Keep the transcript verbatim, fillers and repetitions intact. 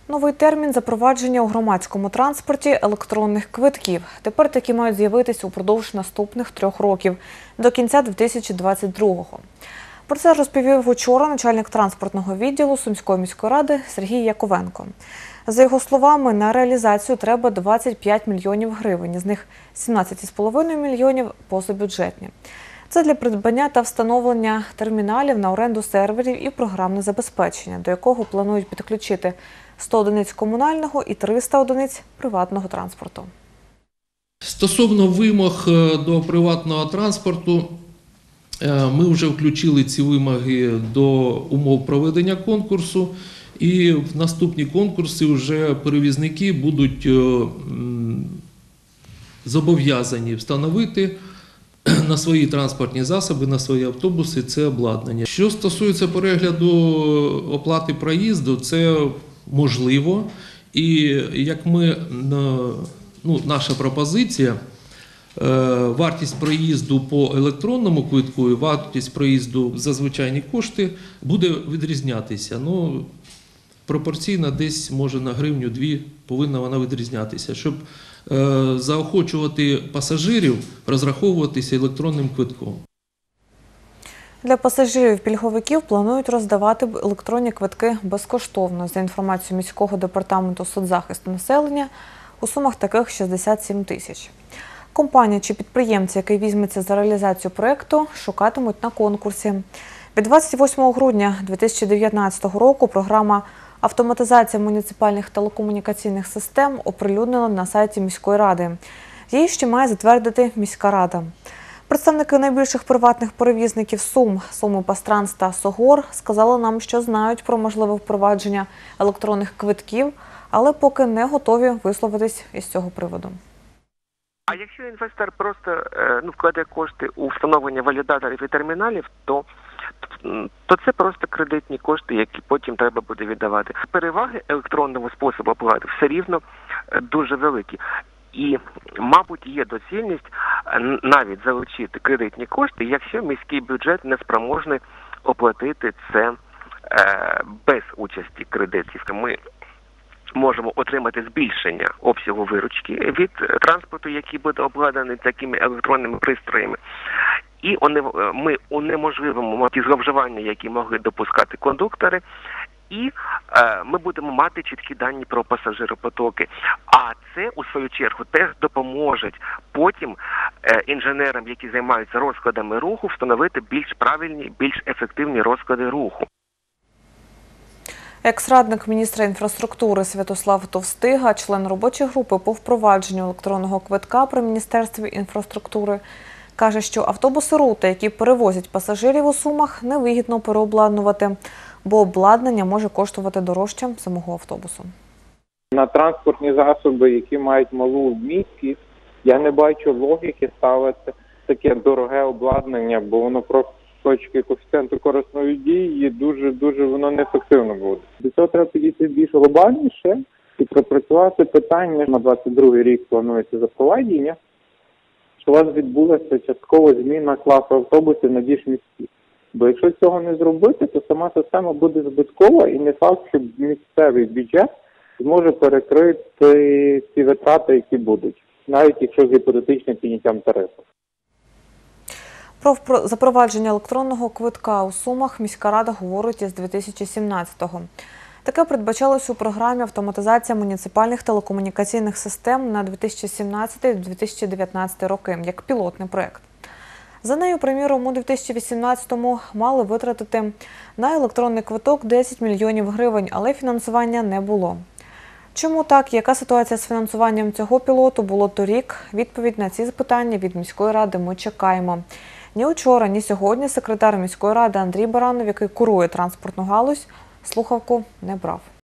Новий термін запровадження у громадському транспорті електронних квитків. Тепер такі мають з'явитися упродовж наступних трьох років, до кінця дві тисячі двадцять другого. Про це розповів вчора начальник транспортного відділу Сумської міської ради Сергій Яковенко. За його словами, на реалізацію треба двадцять п'ять мільйонів гривень, із них сімнадцять цілих п'ять десятих мільйонів позабюджетні. Це для придбання та встановлення терміналів на оренду серверів і програмне забезпечення, до якого планують підключити сто одиниць комунального і триста одиниць приватного транспорту. Стосовно вимог до приватного транспорту, ми вже включили ці вимоги до умов проведення конкурсу, і в наступні конкурси вже перевізники будуть зобов'язані встановити на свої транспортні засоби, на свої автобуси це обладнання. Що стосується перегляду оплати проїзду, це можливо. І як ми, ну, наша пропозиція, вартість проїзду по електронному квитку і вартість проїзду за звичайні кошти буде відрізнятися. Ну, пропорційно десь, може, на гривню-дві повинна вона відрізнятися, щоб е, заохочувати пасажирів розраховуватися електронним квитком. Для пасажирів-пільговиків планують роздавати електронні квитки безкоштовно. За інформацією міського департаменту соцзахисту населення, у Сумах таких шістдесят сім тисяч. Компанія чи підприємці, який візьметься за реалізацію проєкту, шукатимуть на конкурсі. Від двадцять восьмого грудня дві тисячі дев'ятнадцятого року програма «Автоматизація муніципальних телекомунікаційних систем» оприлюднена на сайті міської ради. Її ще має затвердити міська рада. Представники найбільших приватних перевізників Сум, Сумипастранс та Согор сказали нам, що знають про можливе впровадження електронних квитків, але поки не готові висловитись із цього приводу. А якщо інвестор просто ну, вкладе кошти у встановлення валідаторів і терміналів, то, то це просто кредитні кошти, які потім треба буде віддавати. Переваги електронного способу оплати все рівно дуже великі. І, мабуть, є доцільність навіть залучити кредитні кошти, якщо міський бюджет не спроможний оплатити це е, без участі кредитів. Ми можемо отримати збільшення обсягу виручки від транспорту, який буде обладнаний такими електронними пристроями. І ми унеможливимо ті зловживання, які могли допускати кондуктори, і е, ми будемо мати чіткі дані про пасажиропотоки. А це, у свою чергу, теж допоможе потім е, інженерам, які займаються розкладами руху, встановити більш правильні, більш ефективні розклади руху. Екс-радник міністра інфраструктури Святослав Товстига, член робочої групи по впровадженню електронного квитка при Міністерстві інфраструктури, каже, що автобуси рути, які перевозять пасажирів у Сумах, невигідно переобладнувати, бо обладнання може коштувати дорожче самого автобусу. На транспортні засоби, які мають малу вмісткість, я не бачу логіки ставити таке дороге обладнання, бо воно просто з точки коефіцієнту корисної дії дуже-дуже воно неефективно буде. До цього треба підійти більш глобальніше і пропрацювати питання. На двадцять другий рік планується запровадження, що у вас відбулася часткова зміна класу автобусів на більш міські. Бо якщо цього не зробити, то сама система буде збиткова і не факт, що місцевий бюджет зможе перекрити ці витрати, які будуть, навіть якщо з гіпотетичним підняттям тарифу. Про запровадження електронного квитка у Сумах міська рада говорить із дві тисячі сімнадцятого. Таке передбачалось у програмі «Автоматизація муніципальних телекомунікаційних систем» на дві тисячі сімнадцятий - дві тисячі дев'ятнадцятий роки, як пілотний проєкт. За нею, приміром, у дві тисячі вісімнадцятому мали витратити на електронний квиток десять мільйонів гривень, але фінансування не було. Чому так? Яка ситуація з фінансуванням цього пілоту було торік? Відповідь на ці запитання від міської ради ми чекаємо. Ні вчора, ні сьогодні секретар міської ради Андрій Баранов, який курує транспортну галузь, слухавку не брав.